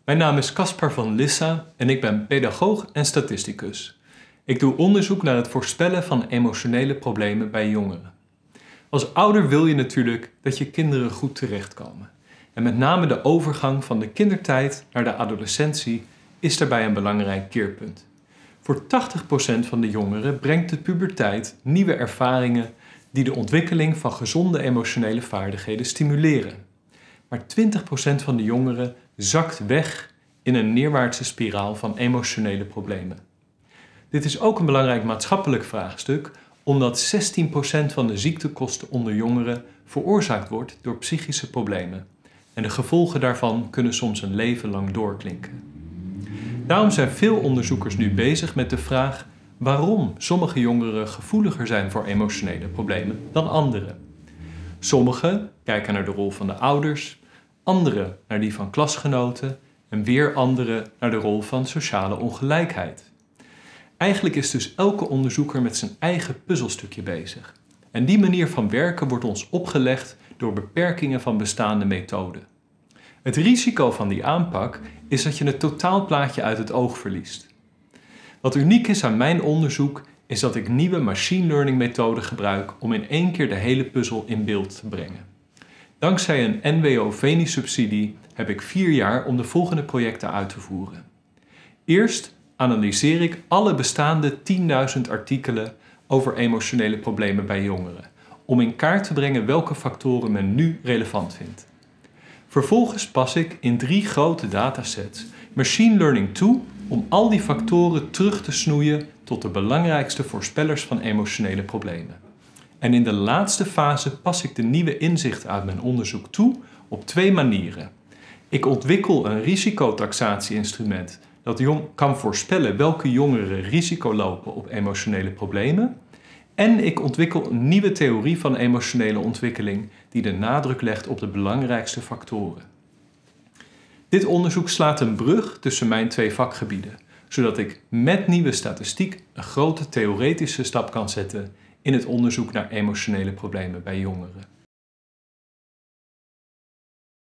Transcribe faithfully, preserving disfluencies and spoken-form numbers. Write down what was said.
Mijn naam is Caspar van Lissa en ik ben pedagoog en statisticus. Ik doe onderzoek naar het voorspellen van emotionele problemen bij jongeren. Als ouder wil je natuurlijk dat je kinderen goed terechtkomen. En met name de overgang van de kindertijd naar de adolescentie is daarbij een belangrijk keerpunt. Voor tachtig procent van de jongeren brengt de puberteit nieuwe ervaringen die de ontwikkeling van gezonde emotionele vaardigheden stimuleren. Maar twintig procent van de jongeren zakt weg in een neerwaartse spiraal van emotionele problemen. Dit is ook een belangrijk maatschappelijk vraagstuk, omdat zestien procent van de ziektekosten onder jongeren veroorzaakt wordt door psychische problemen. En de gevolgen daarvan kunnen soms een leven lang doorklinken. Daarom zijn veel onderzoekers nu bezig met de vraag waarom sommige jongeren gevoeliger zijn voor emotionele problemen dan anderen. Sommigen kijken naar de rol van de ouders, anderen naar die van klasgenoten en weer anderen naar de rol van sociale ongelijkheid. Eigenlijk is dus elke onderzoeker met zijn eigen puzzelstukje bezig. En die manier van werken wordt ons opgelegd door beperkingen van bestaande methoden. Het risico van die aanpak is dat je het totaalplaatje uit het oog verliest. Wat uniek is aan mijn onderzoek is dat ik nieuwe machine learning methoden gebruik om in één keer de hele puzzel in beeld te brengen. Dankzij een N W O VENI-subsidie heb ik vier jaar om de volgende projecten uit te voeren. Eerst analyseer ik alle bestaande tienduizend artikelen over emotionele problemen bij jongeren, om in kaart te brengen welke factoren men nu relevant vindt. Vervolgens pas ik in drie grote datasets machine learning toe om al die factoren terug te snoeien tot de belangrijkste voorspellers van emotionele problemen. En in de laatste fase pas ik de nieuwe inzichten uit mijn onderzoek toe op twee manieren. Ik ontwikkel een risicotaxatie-instrument dat jong kan voorspellen welke jongeren risico lopen op emotionele problemen. En ik ontwikkel een nieuwe theorie van emotionele ontwikkeling die de nadruk legt op de belangrijkste factoren. Dit onderzoek slaat een brug tussen mijn twee vakgebieden, zodat ik met nieuwe statistiek een grote theoretische stap kan zetten in het onderzoek naar emotionele problemen bij jongeren.